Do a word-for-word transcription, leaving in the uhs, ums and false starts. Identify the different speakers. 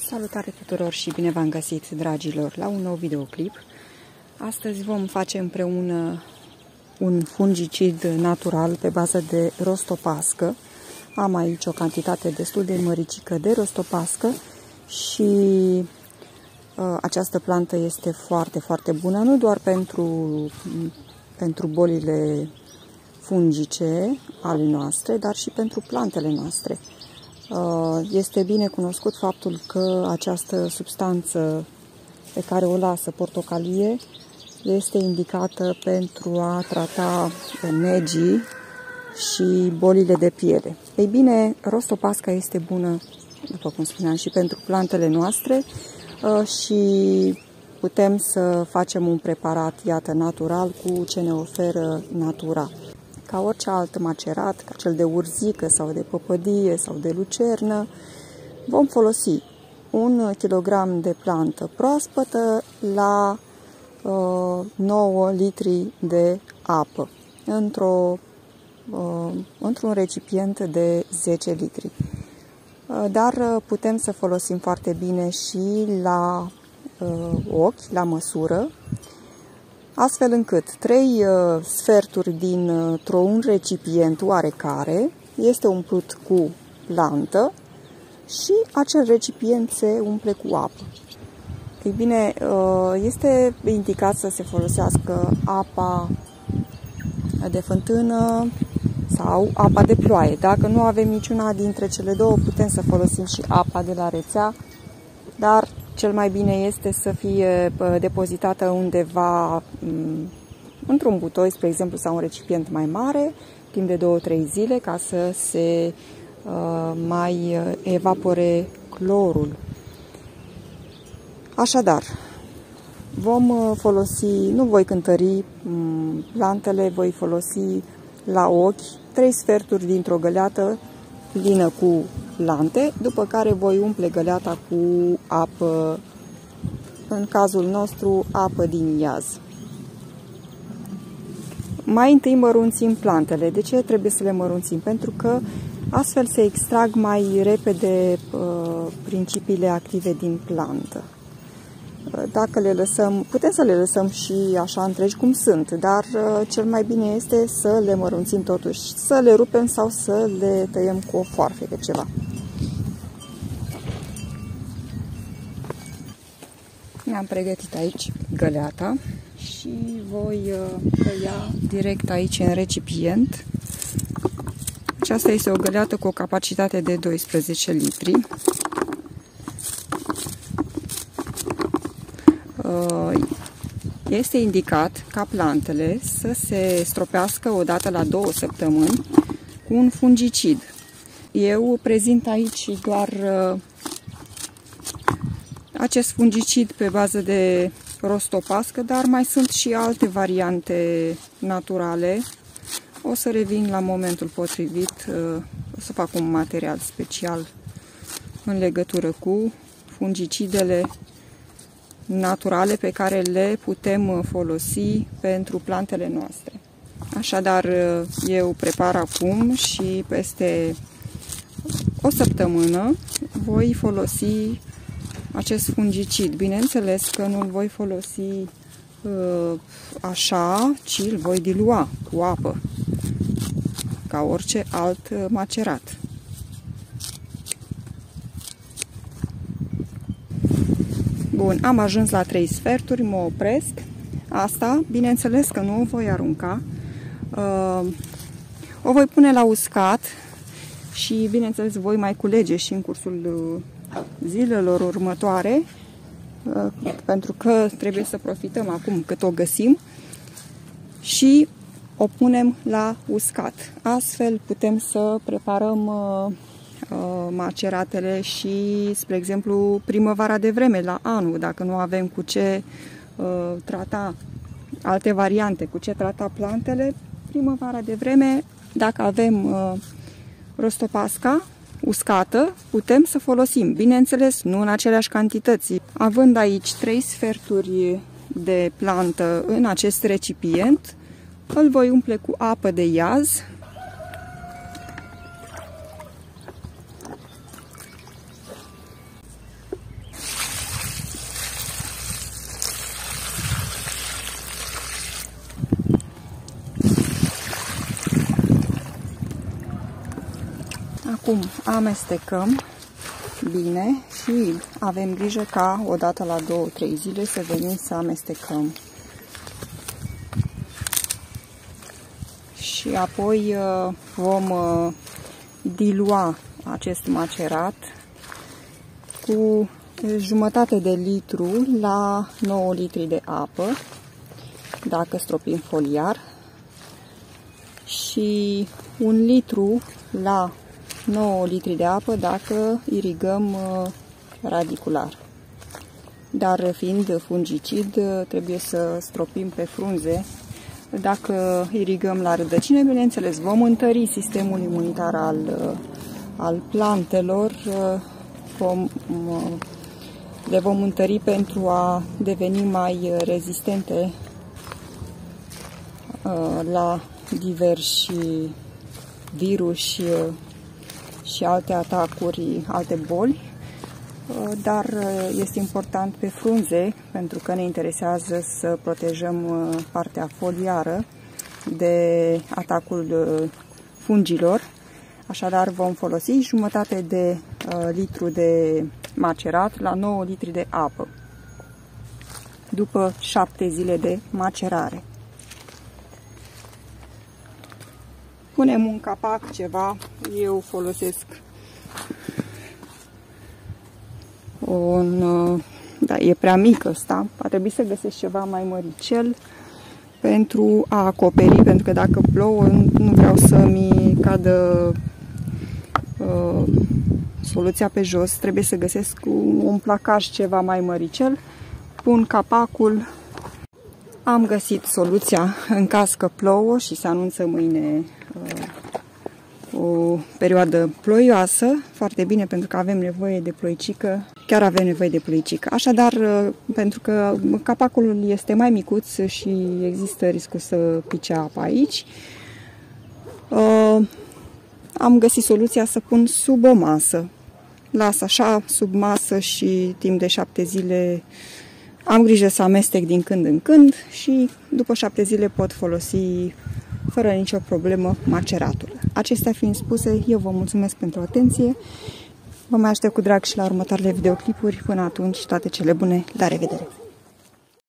Speaker 1: Salutare tuturor și bine v-am găsit, dragilor, la un nou videoclip. Astăzi vom face împreună un fungicid natural pe bază de rostopască. Am aici o cantitate destul de măricică de rostopască și uh, această plantă este foarte, foarte bună, nu doar pentru, pentru bolile fungice ale noastre, dar și pentru plantele noastre. Este bine cunoscut faptul că această substanță pe care o lasă portocalie este indicată pentru a trata negii și bolile de piele. Ei bine, rostopasca este bună, după cum spuneam, și pentru plantele noastre și putem să facem un preparat, iată, natural cu ce ne oferă natura. Ca orice alt macerat, ca cel de urzică sau de păpădie sau de lucernă, vom folosi un kilogram de plantă proaspătă la uh, nouă litri de apă într-o, uh, într-un recipient de zece litri. Uh, dar putem să folosim foarte bine și la uh, ochi, la măsură, astfel încât trei uh, sferturi dintr-un recipient oarecare este umplut cu plantă și acel recipient se umple cu apă. Ei bine, uh, este indicat să se folosească apa de fântână sau apa de ploaie. Dacă nu avem niciuna dintre cele două, putem să folosim și apa de la rețea, dar cel mai bine este să fie depozitată undeva într-un butoi, spre exemplu, sau un recipient mai mare, timp de două-trei zile, ca să se uh, mai evapore clorul. Așadar, vom folosi, nu voi cântări plantele, voi folosi la ochi trei sferturi dintr-o găleată plină cu plante, după care voi umple găleata cu apă, în cazul nostru apă din iaz. Mai întâi mărunțim plantele. De ce trebuie să le mărunțim? Pentru că astfel se extrag mai repede uh, principiile active din plantă. Dacă le lăsăm, putem să le lăsăm și așa întregi cum sunt, dar uh, cel mai bine este să le mărunțim totuși, să le rupem sau să le tăiem cu o foarfecă ceva. Mi-am pregătit aici găleata și voi tăia direct aici în recipient. Aceasta este o găleată cu o capacitate de doisprezece litri. Este indicat ca plantele să se stropească odată la două săptămâni cu un fungicid. Eu prezint aici doar acest fungicid pe bază de rostopască, dar mai sunt și alte variante naturale. O să revin la momentul potrivit, o să fac un material special în legătură cu fungicidele naturale pe care le putem folosi pentru plantele noastre. Așadar, eu prepar acum și peste o săptămână voi folosi acest fungicid. Bineînțeles că nu îl voi folosi uh, așa, ci îl voi dilua cu apă, ca orice alt macerat. Bun, am ajuns la trei sferturi, mă opresc. Asta, bineînțeles că nu o voi arunca. Uh, o voi pune la uscat și, bineînțeles, voi mai culege și în cursul uh, zilelor următoare, pentru că trebuie să profităm acum cât o găsim și o punem la uscat. Astfel putem să preparăm maceratele și, spre exemplu, primăvara de vreme, la anul, dacă nu avem cu ce trata alte variante, cu ce trata plantele, primăvara de vreme, dacă avem rostopasca uscată, putem să folosim. Bineînțeles, nu în aceleași cantități. Având aici trei sferturi de plantă în acest recipient, îl voi umple cu apă de iaz. Acum amestecăm bine și avem grijă ca odată la două trei zile să venim să amestecăm. Și apoi vom dilua acest macerat cu jumătate de litru la nouă litri de apă, dacă stropim foliar, și un litru la nouă litri de apă dacă irigăm radicular. Dar fiind fungicid, trebuie să stropim pe frunze. Dacă irigăm la rădăcine, bineînțeles, vom întări sistemul imunitar al, al plantelor, vom, le vom întări pentru a deveni mai rezistente la diversi virus și alte atacuri, alte boli, dar este important pe frunze, pentru că ne interesează să protejăm partea foliară de atacul fungilor. Așadar vom folosi jumătate de litru de macerat la nouă litri de apă, după șapte zile de macerare. Punem un capac, ceva, eu folosesc un, da, e prea mic ăsta, va trebui să găsesc ceva mai măricel pentru a acoperi, pentru că dacă plouă nu vreau să-mi cadă uh, soluția pe jos, trebuie să găsesc un placaj ceva mai măricel, pun capacul. Am găsit soluția în caz că plouă și se anunță mâine uh, o perioadă ploioasă, foarte bine, pentru că avem nevoie de ploicică, chiar avem nevoie de ploicică. Așadar, uh, pentru că capacul este mai micuț și există riscul să pice apa aici, uh, am găsit soluția să pun sub o masă. Las așa, sub masă, și timp de șapte zile am grijă să amestec din când în când și după șapte zile pot folosi fără nicio problemă maceratul. Acestea fiind spuse, eu vă mulțumesc pentru atenție. Vă mai aștept cu drag și la următoarele videoclipuri. Până atunci, toate cele bune. La revedere!